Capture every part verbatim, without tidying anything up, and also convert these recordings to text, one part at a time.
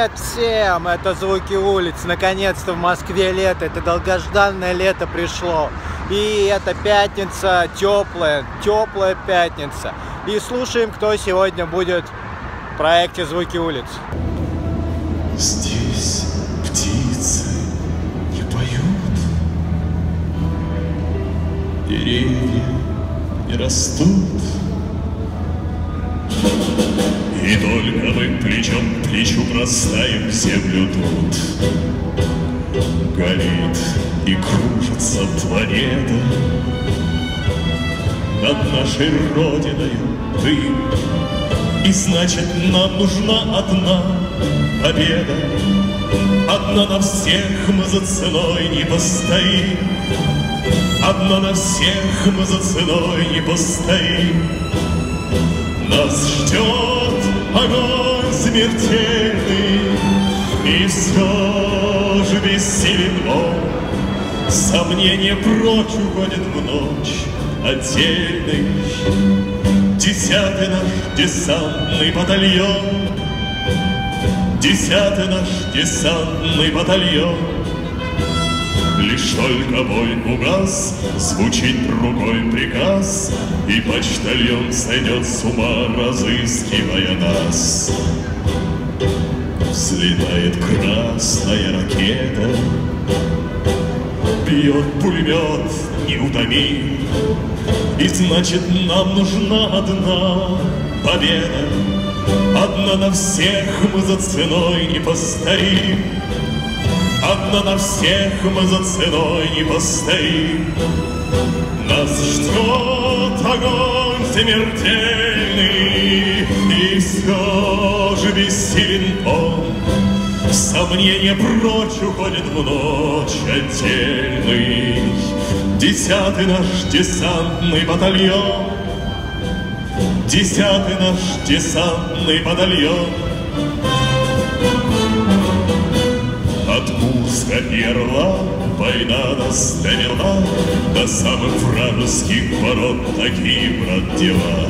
Привет всем! Это «Звуки улиц». Наконец-то в Москве лето. Это долгожданное лето пришло. И это пятница, теплая, теплая пятница. И слушаем, кто сегодня будет в проекте «Звуки улиц». Здесь птицы не поют, деревья не растут, и только мы плечом к плечу бросаем землю тут. Горит и кружится планета над нашей родиной дым, и значит нам нужна одна победа. Одна на всех мы за ценой не постоим, одна на всех мы за ценой не постоим. Нас ждет огонь смертельный, и все же бессилен он. Сомнения прочь уходят в ночь отдельный. Десятый наш десантный батальон, десятый наш десантный батальон. Лишь только бой угас, звучит другой приказ, и почтальон сойдет с ума, разыскивая нас. Взлетает красная ракета, бьет пулемет неутомим, и значит нам нужна одна победа. Одна на всех мы за ценой не постоим, одна на всех мы за ценой не постоим. Нас ждет огонь смертельный, и все же бессилен он. Сомнения прочь уходят в ночь отдельный. Десятый наш десантный батальон, десятый наш десантный батальон. От Курска и Орла война нас довела до самых вражеских ворот. Такие, брат, дела.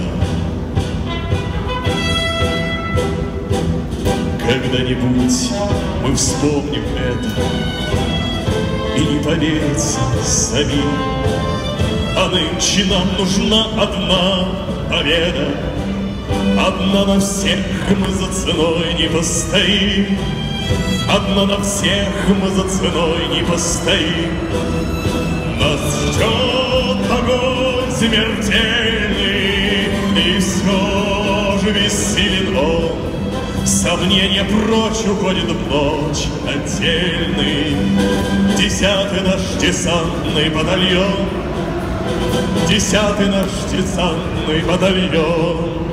Когда-нибудь мы вспомним это и не поверится самим. А нынче нам нужна одна победа. Одна на всех мы за ценой не постоим, одна на всех мы за ценой не постоим. Нас ждет огонь смертельный, и все же бессилен он. Сомнения прочь уходят в ночь отдельный. Десятый наш десантный батальон, десятый наш десантный батальон.